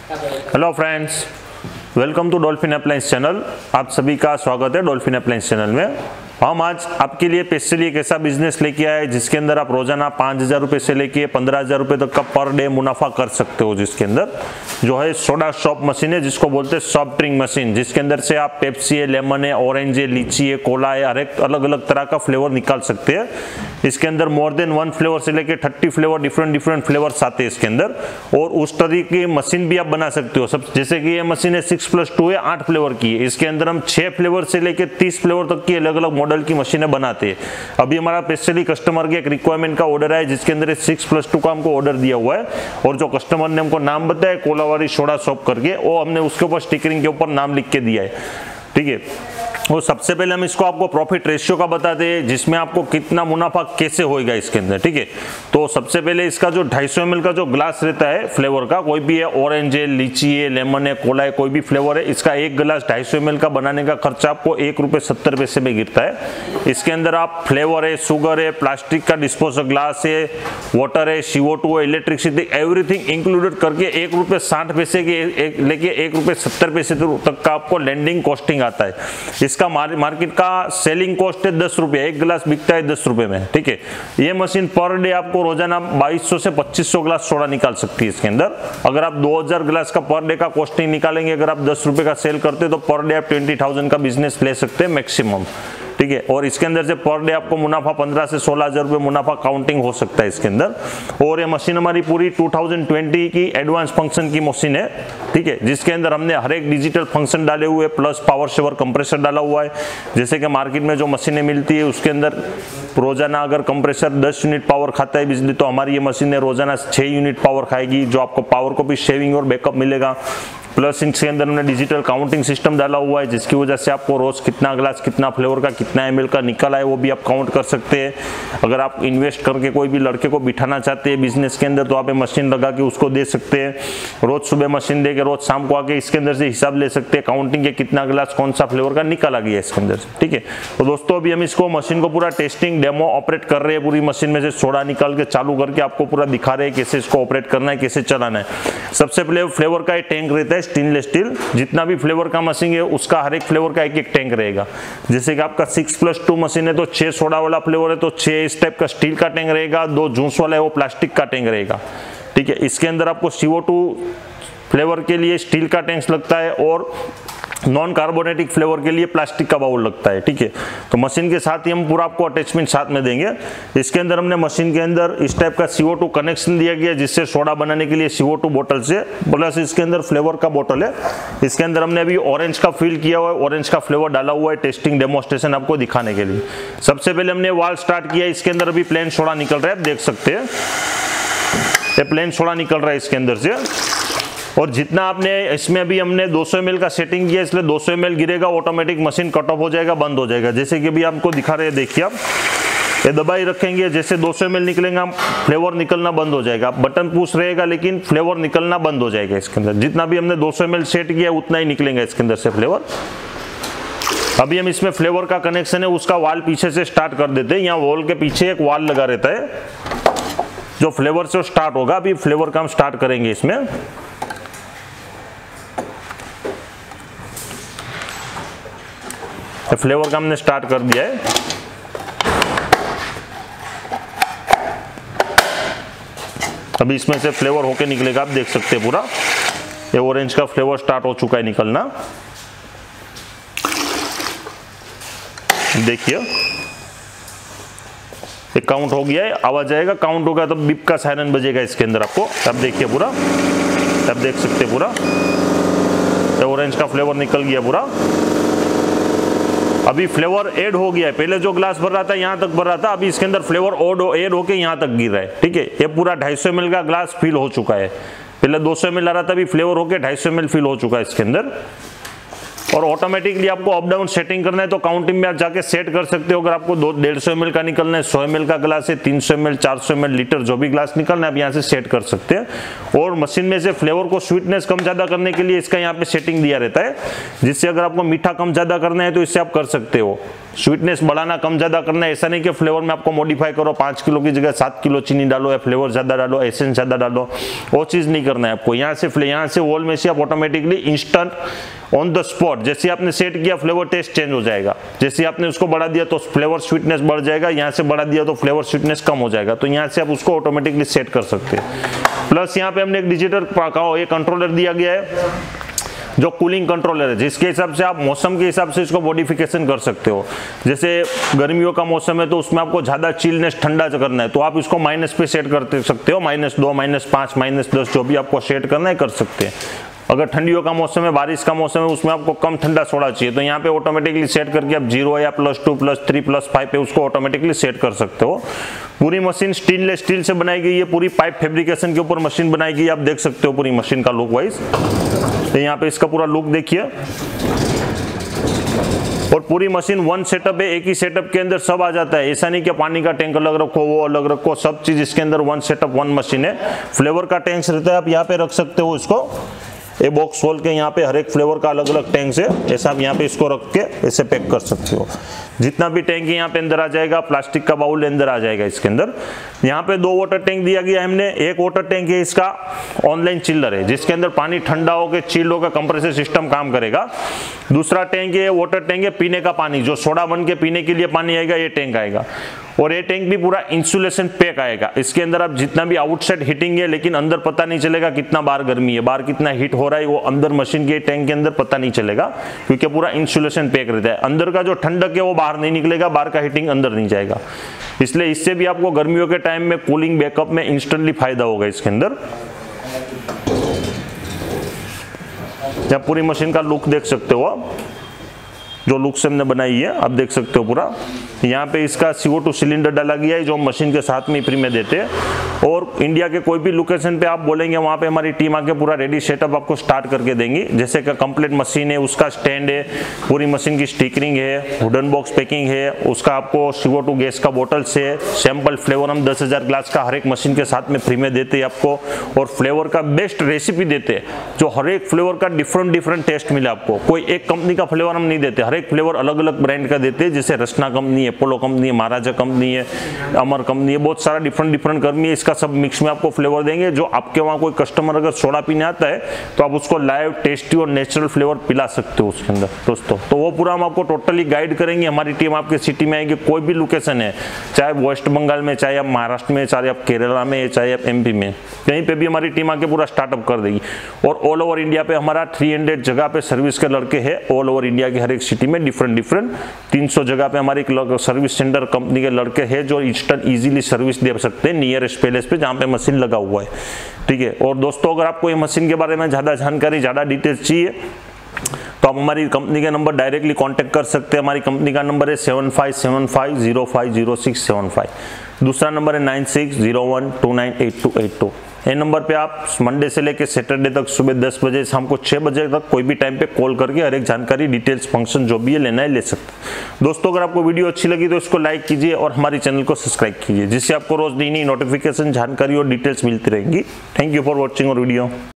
Hello friends, welcome to Dolphin appliance channel. आप सभी का स्वागत है डॉल्फिन अप्लायंस चैनल में। हम आज आपके लिए स्पेशली एक ऐसा बिजनेस लेके आए जिसके अंदर आप रोजाना 5,000 रुपये से लेके 15,000 रुपये तक का पर डे मुनाफा कर सकते हो। जिसके अंदर जो है सोडा शॉप मशीन है, जिसको बोलते हैं सॉफ्ट ड्रिंक मशीन, जिसके अंदर से आप पेप्सी है, लेमन है, ऑरेंज है, लीची है, कोला है, हर एक अलग अलग तरह का फ्लेवर निकाल सकते हैं। इसके अंदर मोर देन 1 फ्लेवर से लेके 30 फ्लेवर डिफरेंट फ्लेवर्स आते हैं इसके अंदर। और उस तरीके की मशीन भी आप बना सकते हो। सब जैसे कि ये मशीन है 6+2 है, 8 फ्लेवर की है। इसके अंदर हम 6 फ्लेवर से लेके 30 फ्लेवर तक की अलग अलग मॉडल की मशीनें बनाते हैं। अभी हमारा स्पेशली कस्टमर के एक रिक्वायरमेंट का ऑर्डर है, जिसके अंदर 6+2 का हमको ऑर्डर दिया हुआ है। और जो कस्टमर ने हमको नाम बताया कोलावारी सोडा शॉप करके, वो हमने उसके ऊपर स्टिकरिंग के ऊपर नाम लिख के दिया है। ठीक है, और सबसे पहले हम इसको आपको प्रॉफिट रेशियो का बताते हैं, जिसमें आपको कितना मुनाफा कैसे होएगा इसके अंदर। ठीक है, तो सबसे पहले इसका जो 250 ml का जो ग्लास रहता है फ्लेवर का, कोई भी है, ऑरेंज है, लीची है, लेमन है, कोला है, कोई भी फ्लेवर है, इसका एक गिलास 250 ml का बनाने का खर्चा आपको ₹1.70 में गिरता है। इसके अंदर आप फ्लेवर है, शुगर है, प्लास्टिक का डिस्पोजल ग्लास है, वाटर है, CO2 है, इलेक्ट्रिसिटी, एवरीथिंग इंक्लूडेड करके ₹1.60 के लेके ₹1.70 तक का आपको लैंडिंग कॉस्टिंग आता है। इसका मार्केट का सेलिंग कॉस्ट है ₹10, एक गिलास बिकता है ₹10 में। ठीक है, ये मशीन पर डे आपको रोजाना 2200 से 2500 गिलास सोडा निकाल सकती है इसके अंदर। अगर आप 2000 गिलास का पर डे का कॉस्टिंग निकालेंगे, अगर आप ₹10 का सेल करते हैं, तो पर डे आप 20,000 का बिजनेस ले सकते हैं मैक्सिमम। ठीक है, और इसके अंदर से पर डे आपको मुनाफा 15 से 16,000 रुपये मुनाफा काउंटिंग हो सकता है इसके अंदर। और ये मशीन हमारी पूरी 2020 की एडवांस फंक्शन की मशीन है। ठीक है, जिसके अंदर हमने हर एक डिजिटल फंक्शन डाले हुए, प्लस पावर शेवर कंप्रेसर डाला हुआ है। जैसे कि मार्केट में जो मशीनें मिलती है उसके अंदर रोजाना अगर कंप्रेसर 10 यूनिट पावर खाता है बिजली, तो हमारी ये मशीन है रोजाना 6 यूनिट पावर खाएगी, जो आपको पावर को भी शेविंग और बैकअप मिलेगा। प्लस इसके अंदर हमने डिजिटल काउंटिंग सिस्टम डाला हुआ है, जिसकी वजह से आपको रोज कितना ग्लास, कितना फ्लेवर का, कितना ml का निकला है वो भी आप काउंट कर सकते हैं। अगर आप इन्वेस्ट करके कोई भी लड़के को बिठाना चाहते हैं बिजनेस के अंदर, तो आप मशीन लगा के उसको दे सकते हैं। रोज सुबह मशीन दे के रोज शाम को आके इसके अंदर से हिसाब ले सकते हैं काउंटिंग के, कितना ग्लास कौन सा फ्लेवर का निकाला गया इसके अंदर से। ठीक है, तो दोस्तों अभी हम इसको मशीन को पूरा टेस्टिंग डेमो ऑपरेट कर रहे हैं। पूरी मशीन में से सोडा निकाल के चालू करके आपको पूरा दिखा रहे हैं कैसे इसको ऑपरेट करना है, कैसे चलाना है। सबसे पहले फ्लेवर का टैंक रहता है स्टेनलेस स्टील। जितना भी फ्लेवर का मशीन है उसका हर एक फ्लेवर का एक टैंक रहेगा। जैसे कि आपका 6+2 मशीन है तो 6 सोडा वाला फ्लेवर है तो 6 इस टाइप का स्टील का टैंक रहेगा, 2 जूस वाला है वो प्लास्टिक का टैंक रहेगा। ठीक है, इसके अंदर आपको CO2 फ्लेवर के लिए स्टील का टैंक लगता है और नॉन कार्बोनेटिक फ्लेवर के लिए प्लास्टिक का बाउल लगता है। ठीक है, तो मशीन के साथ ही हम पूरा आपको अटैचमेंट साथ में देंगे। इसके अंदर हमने मशीन के अंदर इस टाइप का CO2 कनेक्शन दिया गया, जिससे सोडा बनाने के लिए CO2 बोतल से, प्लस इसके अंदर फ्लेवर का बोतल है। इसके अंदर हमने अभी ऑरेंज का फिल किया हुआ है, ऑरेंज का फ्लेवर डाला हुआ है टेस्टिंग डेमोस्ट्रेशन आपको दिखाने के लिए। सबसे पहले हमने वाल स्टार्ट किया, इसके अंदर अभी प्लेन सोडा निकल रहा है, आप देख सकते हैं ये प्लेन सोडा निकल रहा है इसके अंदर से। और जितना आपने इसमें अभी हमने 200 ml का सेटिंग किया, इसलिए 200 ml गिरेगा, ऑटोमेटिक मशीन कट ऑफ हो जाएगा, बंद हो जाएगा। जैसे कि अभी आपको दिखा रहे हैं, देखिए आप ये दबाई रखेंगे, जैसे 200 ml निकलेगा फ्लेवर निकलना बंद हो जाएगा। बटन पुश रहेगा लेकिन फ्लेवर निकलना बंद हो जाएगा इसके अंदर। जितना भी हमने 200 ml सेट किया उतना ही निकलेगा इसके अंदर से फ्लेवर। अभी हम इसमें फ्लेवर का कनेक्शन है उसका वाल पीछे से स्टार्ट कर देते हैं। यहाँ वॉल के पीछे एक वाल लगा रहता है जो फ्लेवर से स्टार्ट होगा। अभी फ्लेवर का हम स्टार्ट करेंगे इसमें। फ्लेवर का हमने स्टार्ट कर दिया है। अभी इसमें से फ्लेवर होके निकलेगा, आप देख सकते हैं पूरा ये ऑरेंज का फ्लेवर स्टार्ट हो चुका है निकलना। देखिए ये काउंट हो गया है, आवाज आएगा, काउंट होगा तो बिप का सायरन बजेगा इसके अंदर आपको। अब देखिए पूरा, अब देख सकते हैं पूरा ये ऑरेंज का फ्लेवर निकल गया पूरा। अभी फ्लेवर ऐड हो गया है, पहले जो ग्लास भर रहा था यहाँ तक भर रहा था, अभी इसके अंदर फ्लेवर ऐड होके यहाँ तक गिर रहा है। ठीक है, ये पूरा 250 ml का ग्लास फिल हो चुका है। पहले 200 ml आ रहा था, अभी फ्लेवर होके 250 ml फिल हो चुका है इसके अंदर। और ऑटोमेटिकली आपको अप डाउन सेटिंग करना है तो काउंटिंग में आप जाके सेट कर सकते हो। अगर आपको 150 ml का निकलना है, 100 ml का ग्लास है, 300 ml, 400 ml, लीटर जो भी ग्लास निकलना है आप यहाँ से सेट कर सकते हैं। और मशीन में से फ्लेवर को स्वीटनेस कम ज्यादा करने के लिए इसका यहाँ पे सेटिंग दिया रहता है, जिससे अगर आपको मीठा कम ज्यादा करना है तो इससे आप कर सकते हो। स्वीटनेस बढ़ाना कम ज़्यादा करना है, ऐसा नहीं कि फ्लेवर में आपको मॉडिफाई करो, 5 किलो की जगह 7 किलो चीनी डालो या फ्लेवर ज़्यादा डालो, एसेंस ज़्यादा डालो, वो चीज़ नहीं करना है आपको। यहाँ से वॉल में से आप automatically instant on the spot जैसे आपने सेट किया फ्लेवर टेस्ट चेंज हो जाएगा। जैसे आपने उसको बढ़ा दिया तो फ्लेवर स्वीटनेस बढ़ जाएगा, यहाँ से बढ़ा दिया तो फ्लेवर स्वीटनेस कम हो जाएगा। तो यहाँ से आप उसको ऑटोमेटिकली सेट कर सकते हैं। प्लस यहाँ पे हमने एक डिजिटल कंट्रोलर दिया गया है जो कूलिंग कंट्रोलर है, जिसके हिसाब से आप मौसम के हिसाब से इसको मॉडिफिकेशन कर सकते हो। जैसे गर्मियों का मौसम है तो उसमें आपको ज़्यादा चिलनेस ठंडा करना है तो आप इसको माइनस पे सेट कर सकते हो, -2, -5, -10 जो भी आपको सेट करना है कर सकते हैं। अगर ठंडियों का मौसम है, बारिश का मौसम है, उसमें आपको कम ठंडा सोडा चाहिए तो यहाँ पे ऑटोमेटिकली सेट करके आप 0 या +2, +3, +5 पे उसको ऑटोमेटिकली सेट कर सकते हो। पूरी मशीन स्टेनलेस स्टील से बनाई गई है, पूरी पाइप फैब्रिकेशन के ऊपर मशीन बनाई गई है। आप देख सकते हो पूरी मशीन का लुक वाइज। तो यहाँ पे इसका पूरा लुक देखिए और पूरी मशीन वन सेटअप है, एक ही सेटअप के अंदर सब आ जाता है। ऐसा नहीं कि पानी का टैंक अलग रखो, वो अलग रखो, सब चीज इसके अंदर वन सेटअप वन मशीन है। फ्लेवर का टैंक रहता है, आप यहाँ पे रख सकते हो इसको, ये बॉक्स खोल के यहाँ पे हर एक फ्लेवर का अलग अलग टैंक है, ऐसा आप यहाँ पे इसको रख के ऐसे पैक कर सकते हो। जितना भी टैंक यहाँ पे अंदर आ जाएगा, प्लास्टिक का बाउल अंदर आ जाएगा इसके अंदर। यहाँ पे 2 वाटर टैंक दिया गया है हमने। एक वाटर टैंक है इसका ऑनलाइन चिल्लर है, जिसके अंदर पानी ठंडा होकर चिल्ड होकर कंप्रेसर सिस्टम काम करेगा। दूसरा टैंक है वाटर टैंक है पीने का पानी, जो सोडा बन के पीने के लिए पानी आएगा, ये टैंक आएगा। और ये टैंक भी पूरा इंसुलेशन पैक आएगा। इसके अंदर आप जितना भी आउटसाइड हीटिंग है, लेकिन अंदर पता नहीं चलेगा कितना बार गर्मी है, बार कितना हीट हो रहा है, वो अंदर मशीन के टैंक के अंदर पता नहीं चलेगा, क्योंकि पूरा इंसुलेशन पैक रहता है। अंदर का जो ठंडक है वो बाहर नहीं निकलेगा, बाहर का हीटिंग अंदर नहीं जाएगा। इसलिए इससे भी आपको गर्मियों के टाइम में कूलिंग बैकअप में इंस्टेंटली फायदा होगा इसके अंदर। जब पूरी मशीन का लुक देख सकते हो आप, जो लुक से हमने बनाई है आप देख सकते हो पूरा। यहाँ पे इसका CO2 सिलेंडर डाला गया है, जो मशीन के साथ में फ्री में देते हैं। और इंडिया के कोई भी लोकेशन पे आप बोलेंगे, वहाँ पे हमारी टीम आके पूरा रेडी सेटअप आपको स्टार्ट करके देंगी। जैसे कि कंप्लीट मशीन है, उसका स्टैंड है, पूरी मशीन की स्टिकरिंग है, वुडन बॉक्स पैकिंग है, उसका आपको CO2 गैस का बोटल्स है, सैंपल फ्लेवर हम 10,000 ग्लास का हर एक मशीन के साथ में फ्री में देते हैं आपको। और फ्लेवर का बेस्ट रेसिपी देते हैं, जो हर एक फ्लेवर का डिफरेंट टेस्ट मिले आपको। कोई एक कंपनी का फ्लेवर हम नहीं देते, हर एक फ्लेवर अलग अलग ब्रांड का देते हैं। जैसे रसना कंपनी है, पोलो कंपनी है, महाराजा कंपनी है, अमर कंपनी है, बहुत सारा डिफरेंट कंपनी है। इसका सब मिक्स में आपको फ्लेवर देंगे। जो आपके वहाँ कोई कस्टमर अगर सोडा पीने आता है तो आप उसको लाइव टेस्टी और नेचुरल फ्लेवर पिला सकते हो उसके अंदर दोस्तों। तो वो पूरा हम आपको टोटली गाइड करेंगे। हमारी टीम आपके सिटी में आएगी, कोई भी लोकेशन है, चाहे वेस्ट बंगाल में, चाहे आप महाराष्ट्र में, चाहे आप केरला में, चाहे आप MP में, कहीं पे भी हमारी टीम आके पूरा स्टार्टअप कर देगी। और ऑल ओवर इंडिया पे हमारा 300 जगह पे सर्विस के लड़के हैं। ऑल ओवर इंडिया के हर एक सिटी में डिफरेंट 300 जगह पे हमारे सर्विस सेंटर कंपनी के लड़के हैं, जो इंस्टेंट इजीली सर्विस दे सकते हैं नियरेस्ट पैलेस पे जहाँ पे मशीन लगा हुआ है। ठीक है। और दोस्तों, अगर आपको ये मशीन के बारे में ज़्यादा जानकारी, ज़्यादा डिटेल्स चाहिए तो आप हमारी कंपनी के नंबर डायरेक्टली कांटेक्ट कर सकते हैं। हमारी कंपनी का नंबर है 7575050675। दूसरा नंबर है 9601298282। ये नंबर पे आप मंडे से लेकर सैटरडे तक सुबह 10 बजे शाम को 6 बजे तक कोई भी टाइम पे कॉल करके हर एक जानकारी, डिटेल्स, फंक्शन जो भी है लेना है ले सकते हैं। दोस्तों, अगर आपको वीडियो अच्छी लगी तो इसको लाइक कीजिए और हमारे चैनल को सब्सक्राइब कीजिए, जिससे आपको रोज नई नोटिफिकेशन, जानकारी और डिटेल्स मिलती रहेंगी। थैंक यू फॉर वॉचिंग और वीडियो।